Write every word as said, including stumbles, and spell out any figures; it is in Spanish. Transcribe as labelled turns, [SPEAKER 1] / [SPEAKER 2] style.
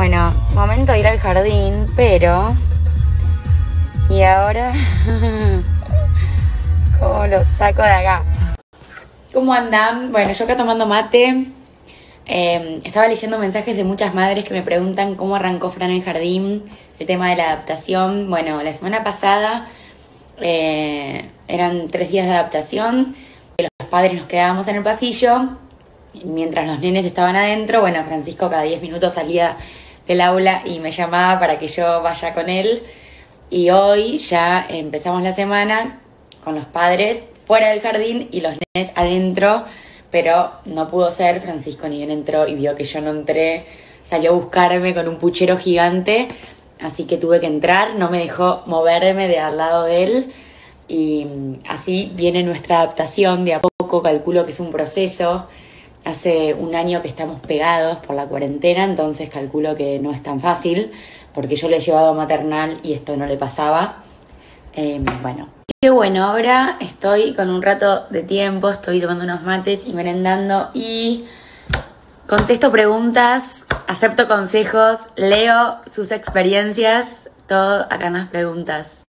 [SPEAKER 1] Bueno, momento de ir al jardín, pero... Y ahora... ¿Cómo lo saco de acá? ¿Cómo andan? Bueno, yo acá tomando mate. Eh, estaba leyendo mensajes de muchas madres que me preguntan cómo arrancó Fran el jardín, el tema de la adaptación. Bueno, la semana pasada eh, eran tres días de adaptación. Los padres nos quedábamos en el pasillo mientras los nenes estaban adentro. Bueno, Francisco cada diez minutos salía del aula y me llamaba para que yo vaya con él. Y hoy ya empezamos la semana con los padres fuera del jardín y los nenes adentro, pero no pudo ser. Francisco ni bien entró y vio que yo no entré, salió a buscarme con un puchero gigante, así que tuve que entrar, no me dejó moverme de al lado de él, y así viene nuestra adaptación de a poco. Calculo que es un proceso. Hace un año que estamos pegados por la cuarentena, entonces calculo que no es tan fácil, porque yo le he llevado a maternal y esto no le pasaba. Eh, bueno, qué bueno, ahora estoy con un rato de tiempo, estoy tomando unos mates y merendando y contesto preguntas, acepto consejos, leo sus experiencias, todo acá en las preguntas.